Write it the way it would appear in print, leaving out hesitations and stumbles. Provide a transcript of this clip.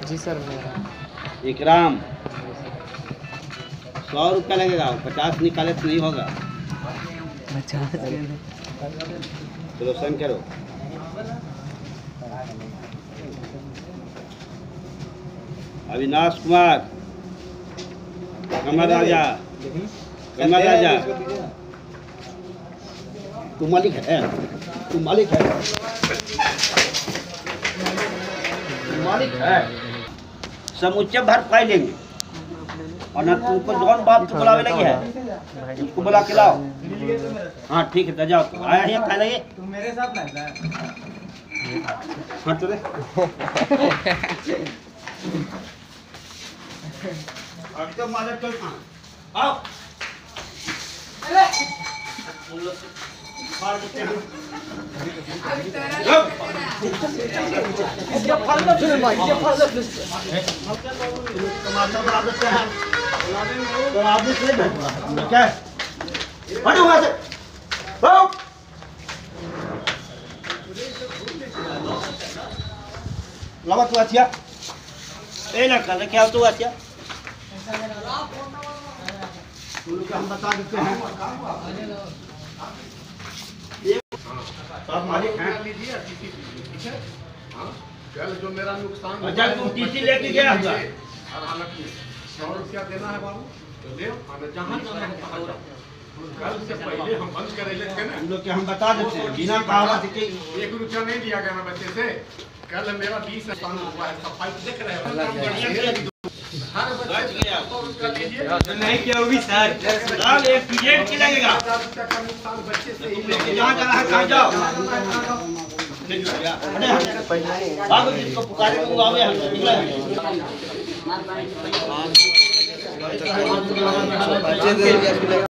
जी sir. इकराम 100 रुपया लगेगा, 50 निकाले तो नहीं होगा। 50 चलो सेंड करो। अविनाश कुमार, कमर राजा, कमर राजा, तू मालिक है, तू मालिक है, मालिक है। समुच्चय भरपाई लेंगे और ना तुमको जौन बाप तो बुलावे लगी है, उसको बुला के लाओ। हाँ ठीक है, तो जाओ। आया है खाने लगे, तुम मेरे साथ ना हाँ चले। तो मालिक चल आओ। लगा तू आचिया ए ना कर क्या तू आचिया हम बता देते हैं। आप मालिक हैं, कल जो मेरा नुकसान अच्छा तुम टीसी लेके गया होगा, 100 रुपया देना है बाबू, तो दे जहाँ जाना है वहाँ जाओ। कल से पहले हम बंद करेले थे ना, हम लोग के हम बता देते हैं बिना कहा कि 1 रुपया नहीं दिया गया ना बच्चे से। कल मेरा 20 नुकसान हुआ है, सफाई देख रहे हो। हर बच्चे 100 रुपया लीजिए, नहीं किया वो भी सर साल एक पीरियड की लगेगा। 1000 रुपया का नुकसान बच्चे से ही लेके जहाँ जाना है कहाँ जाओ। बाबू जिसको पुकारे वो आवे हम